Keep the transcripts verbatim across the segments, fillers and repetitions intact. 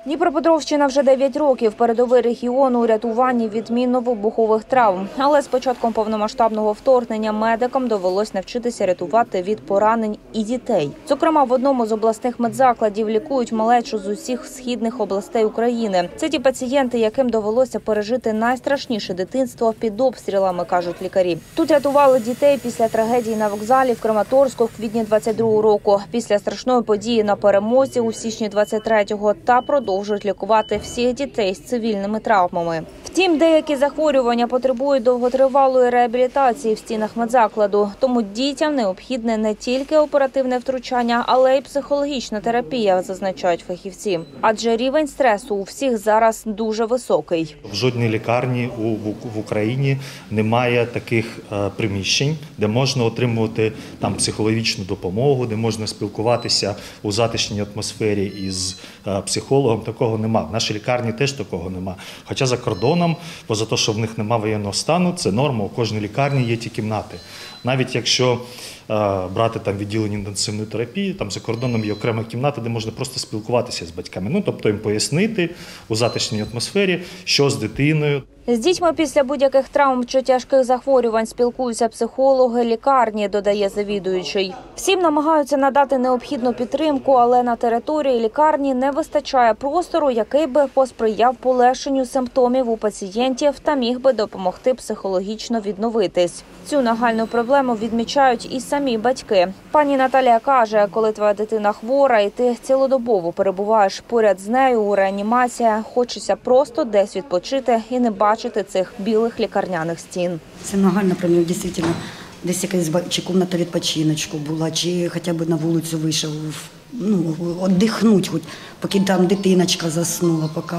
Дніпропетровщина вже дев'ять років передовий регіон у рятуванні від мінно-вибухових травм. Але з початком повномасштабного вторгнення медикам довелось навчитися рятувати від поранень і дітей. Зокрема, в одному з обласних медзакладів лікують малечу з усіх східних областей України. Це ті пацієнти, яким довелося пережити найстрашніше дитинство під обстрілами, кажуть лікарі. Тут рятували дітей після трагедії на вокзалі в Краматорську в квітні двадцять другого року, після страшної події на Перемозі у січні двадцять третього та продовжують Продовжують лікувати всіх дітей з цивільними травмами. Втім, деякі захворювання потребують довготривалої реабілітації в стінах медзакладу. Тому дітям необхідне не тільки оперативне втручання, але й психологічна терапія, зазначають фахівці. Адже рівень стресу у всіх зараз дуже високий. В жодній лікарні в Україні немає таких приміщень, де можна отримувати там психологічну допомогу, де можна спілкуватися у затишній атмосфері із психологом. Такого нема. В нашій лікарні теж такого нема. Хоча за кордоном, поза те, що в них немає воєнного стану, це норма. У кожній лікарні є ті кімнати. Навіть якщо е, брати там відділення інтенсивної терапії, там за кордоном є окрема кімната, де можна просто спілкуватися з батьками. Ну, тобто їм пояснити у затишній атмосфері, що з дитиною. З дітьми після будь-яких травм чи тяжких захворювань спілкуються психологи лікарні, додає завідуючий. Всім намагаються надати необхідну підтримку, але на території лікарні не вистачає простору, який би посприяв полегшенню симптомів у пацієнтів та міг би допомогти психологічно відновитись. Цю нагальну проблему відмічають і самі батьки. Пані Наталія каже, коли твоя дитина хвора і ти цілодобово перебуваєш поряд з нею у реанімації, хочеться просто десь відпочити і не бачити цих білих лікарняних стін. Це нагальна проблема, дійсно. Десь якась чи кімната відпочиночку була, чи хоча б на вулицю вийшов, ну, віддихнути, хоч, поки там дитиночка заснула, поки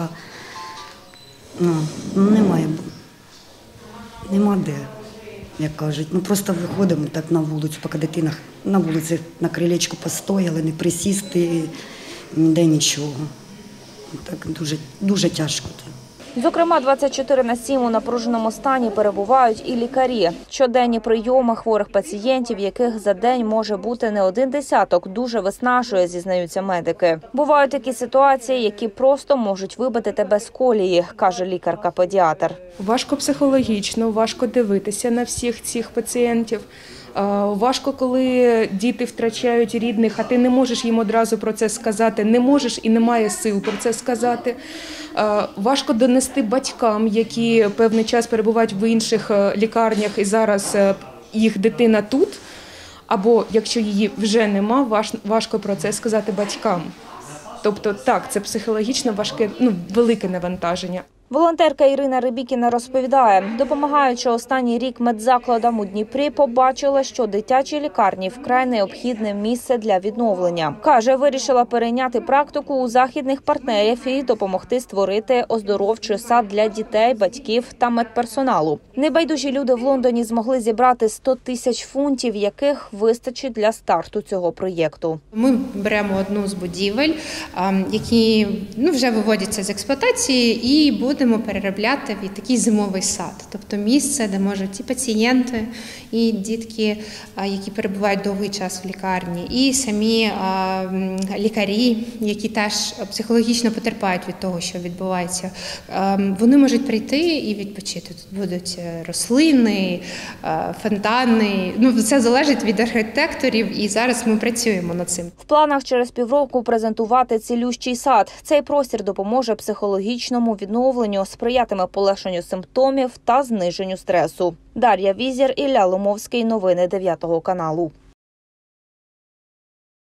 ну, немає, нема де, як кажуть. Ну, просто виходимо так на вулицю, поки дитина на вулиці на крилечку постояла, не присісти, ніде нічого. Так дуже, дуже тяжко. Зокрема, двадцять чотири на сім у напруженому стані перебувають і лікарі. Щоденні прийоми хворих пацієнтів, яких за день може бути не один десяток, дуже виснажує, зізнаються медики. Бувають такі ситуації, які просто можуть вибити тебе з колії, каже лікарка-педіатр. Важко психологічно, важко дивитися на всіх цих пацієнтів. Важко, коли діти втрачають рідних, а ти не можеш їм одразу про це сказати, не можеш і немає сил про це сказати. Важко донести батькам, які певний час перебувають в інших лікарнях і зараз їх дитина тут, або якщо її вже нема, важко про це сказати батькам. Тобто так, це психологічно важке, ну, велике навантаження. Волонтерка Ірина Рибікіна розповідає, допомагаючи останній рік медзакладам у Дніпрі, побачила, що дитячі лікарні вкрай необхідне місце для відновлення. Каже, вирішила перейняти практику у західних партнерів і допомогти створити оздоровчий сад для дітей, батьків та медперсоналу. Небайдужі люди в Лондоні змогли зібрати сто тисяч фунтів, яких вистачить для старту цього проєкту. Ми беремо одну з будівель, які ну, вже виводяться з експлуатації, і будемо Будемо переробляти в такий зимовий сад, тобто місце, де можуть і пацієнти, і дітки, які перебувають довгий час в лікарні, і самі лікарі, які теж психологічно потерпають від того, що відбувається. Вони можуть прийти і відпочити. Тут будуть рослини, фонтани. Ну, це залежить від архітекторів, і зараз ми працюємо над цим. В планах через півроку презентувати цілющий сад. Цей простір допоможе психологічному відновленню, сприятиме полегшенню симптомів та зниженню стресу. Дар'я Візір, Ілля Ломовський. Новини дев'ятого каналу.